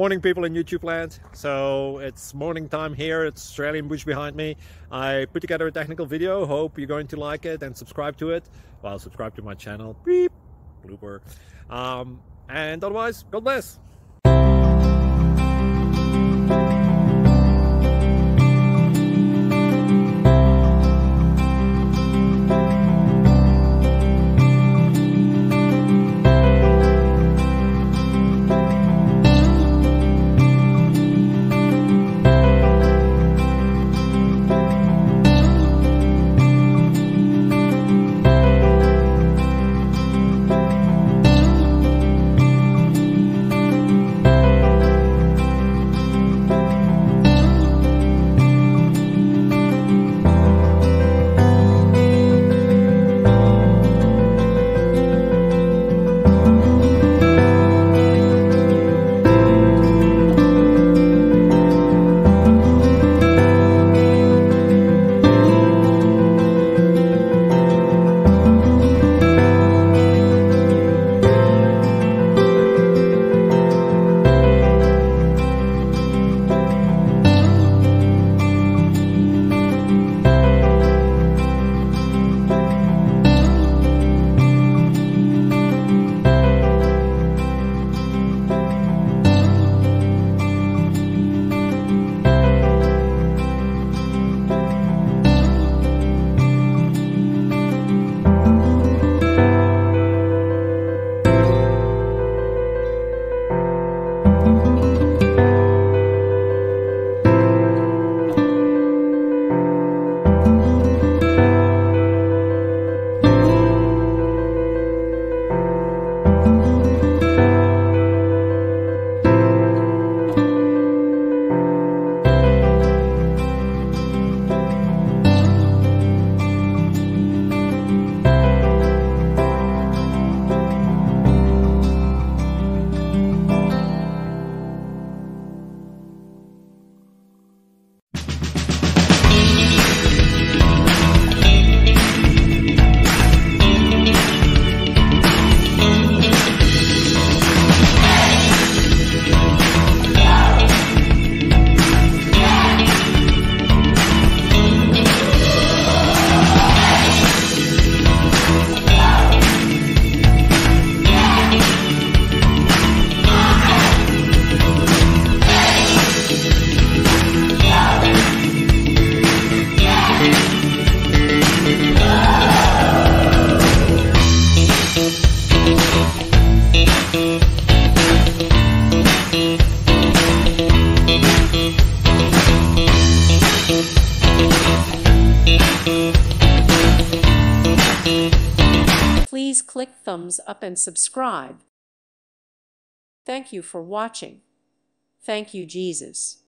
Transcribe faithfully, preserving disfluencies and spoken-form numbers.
Morning, people in YouTube land. So it's morning time here. It's Australian bush behind me. I put together a technical video. Hope you're going to like it and subscribe to it. Well, subscribe to my channel. Beep. Blooper. Um, and otherwise, God bless. Please click thumbs up and subscribe. Thank you for watching. Thank you, Jesus.